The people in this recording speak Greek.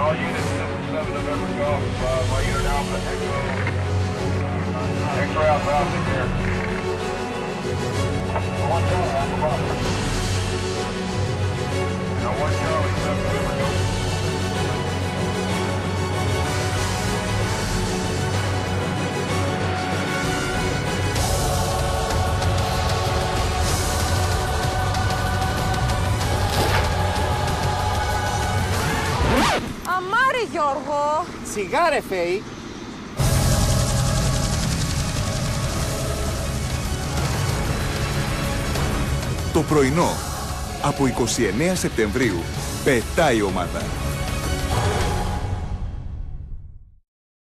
all units, 7 November Golf. My unit Alpha, Echo Alpha, Alpha here. One Charlie, Alpha Bravo. Now 1 Charlie, 7 November Golf. Αμάρι Γιώργο! Σιγά ρε Φέη! Το πρωινό. Από 29 Σεπτεμβρίου πετάει η ομάδα.